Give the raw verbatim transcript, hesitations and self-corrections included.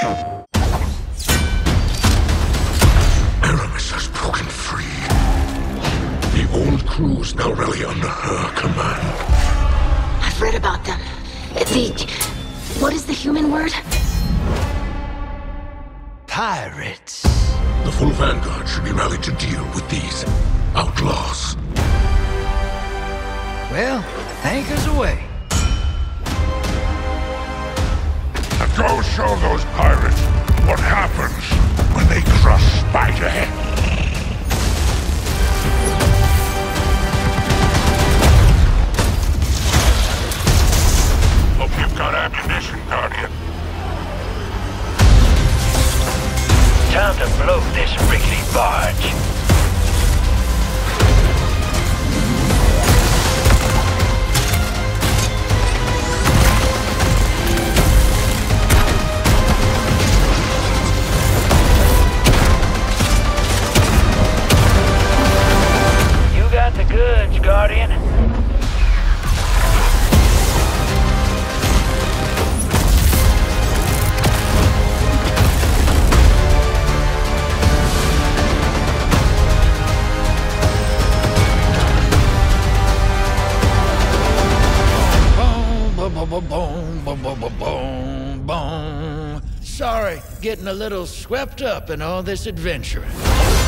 Aramis has broken free. The old crews now rally under her command. I've read about them. The... what is the human word? Pirates. The full vanguard should be rallied to deal with these outlaws. Well, anchors away. And go show those pirates what happens when they crush Spiderhead. Hope you've got ammunition, Guardian. Time to blow this rickety barge. You got the goods, Guardian. Boom, boom, boom, boom, boom, boom, boom. Sorry, getting a little swept up in all this adventuring.